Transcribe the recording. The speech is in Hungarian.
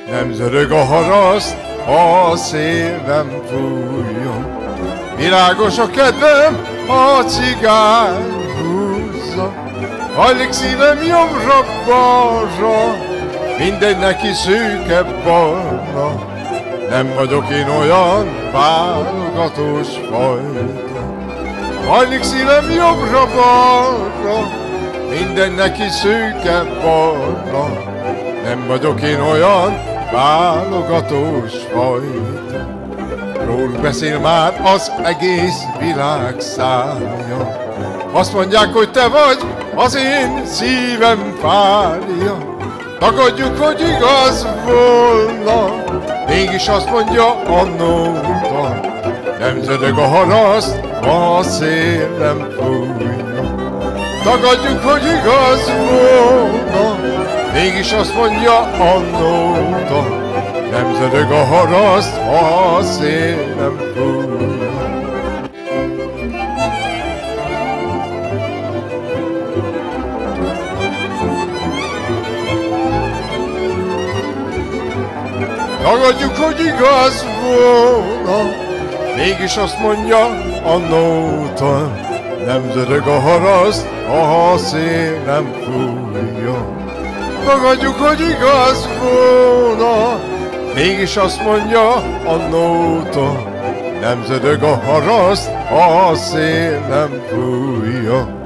Nem zörög a haraszt, a szél nem fújjon. Virágos a kedvem, a cigány húzza. Hajlik szívem jobbra-balra, mindegy neki szűkebb barna. Nem vagyok én olyan válogatós fajta. Hajlik szívem jobbra-balra, mindegy neki szűkebb barna. Nem vagyok én olyan válogatós fajta. Róluk beszél már az egész világ szája. Azt mondják, hogy te vagy az én szívem párja. Tagadjuk, hogy igaz volna, mégis azt mondja a nóta. Nem zörög a haraszt, a szél nem fújja. Tagadjuk, hogy igaz volna, mégis azt mondja a nóta. Nem zörög a haraszt, a szél nem fújja. Tagadjuk, hogy igaz volna, mégis azt mondja a nóta. Nem zörög a haraszt, a szél nem fújja. Tagadjuk, hogy igaz volna, mégis azt mondja a nóta. Nem zörög a haraszt, a szél nem fújja.